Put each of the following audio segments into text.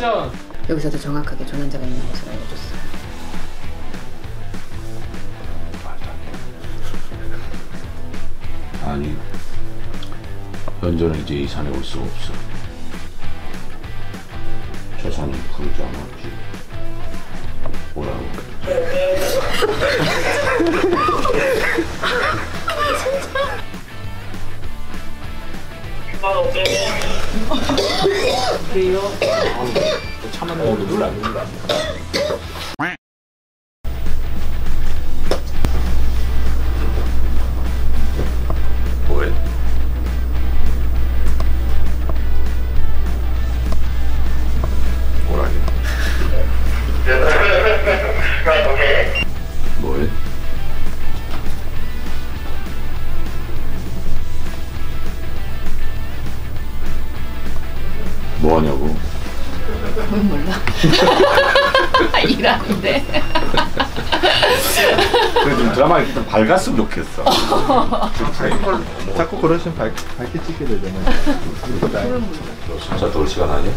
액션! 여기서도 정확하게 조난자가 있는 것을 알려줬어. 아니, 현전은 이제 이 산에 올 수 없어. 저 산은 부르지 않았지. 오라고. 그래요? 참았네. 놀라. 뭐해? 오라니. 뭐해? 뭐하냐고? 뭘 몰라? 일하는데. 그래 좀 드라마가 좀 밝았으면 좋겠어. 자꾸 그러시면 밝게 찍게 되잖아요. 너 진짜 돌 시간 아니야?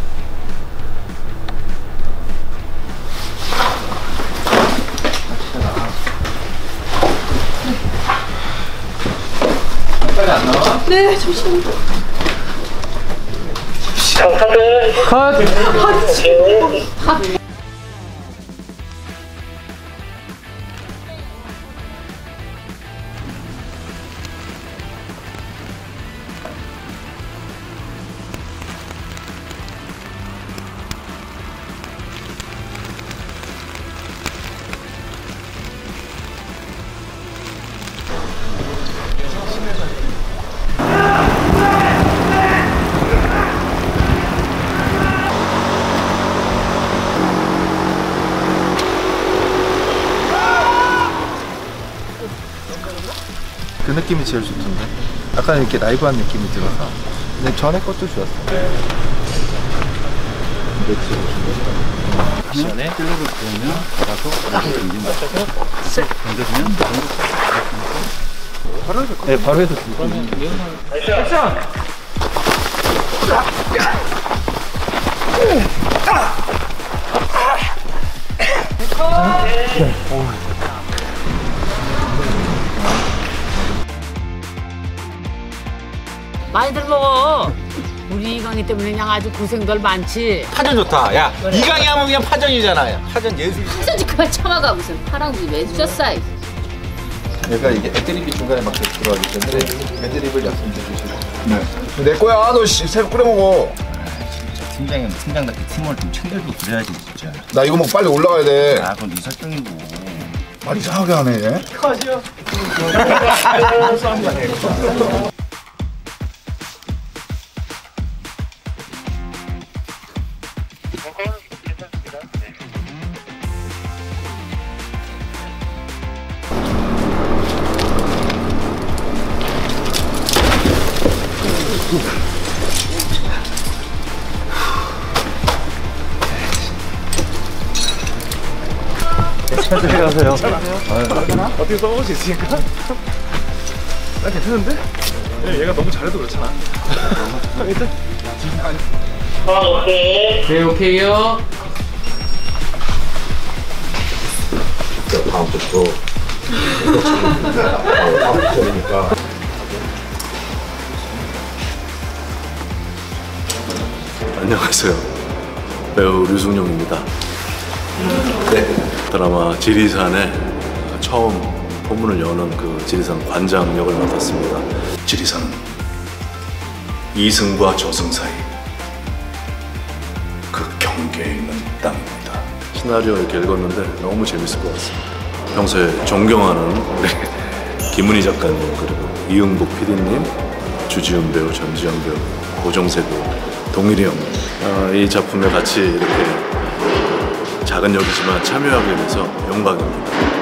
빨리 안 나와? 네, 잠시만요. 컷! 그 느낌이 제일 좋던데. 약간 이렇게 라이브한 느낌이 들어서. 근데 전에 것도 좋았어. 시간에 클럽을 보면 가서 던진다. 던져주면 네, 바로 해도 되고. 액션! 많이들 먹어. 우리 이강이 때문에 그냥 아주 고생들 많지. 파전 좋다. 야, 이강이 하면 그냥 파전이잖아. 파전 예술. 하전지 그만 참아가 무슨 파랑지 왜 주셨어? 얘가 이게 애드립이 중간에 막 들어가기 때문에 애드립을 약속해 주시고. 네. 내 거야. 너 새로 끓여 먹어. 진짜 팀장이면 팀장답게 팀원을 좀 챙겨주고 그래야지 진짜. 나 이거 먹고 빨리 올라가야 돼. 아 그건 네 설정이고. 말 이상하게 하네. 얘. 컷이요. 천천히 가세요. 어떻게 써먹을 수 있으니까? 나 괜찮은데? 얘가 너무 잘해도 그렇잖아. 일단. 네, 오케이요. 다음부터 다음부터니까. 안녕하세요. 배우 류승룡입니다. 네. 드라마 지리산에 처음 포문을 여는 그 지리산 관장 역을 맡았습니다. 지리산은 이승과 저승 사이 그 경계에 있는 땅입니다. 시나리오 이렇게 읽었는데 너무 재밌을 것 같습니다. 평소에 존경하는 우리 김은희 작가님, 그리고 이응복 PD님, 주지훈 배우, 전지현 배우, 고정세 배우, 동일이 형, 이 작품에 같이 이렇게 작은 역이지만 참여하게 돼서 영광입니다.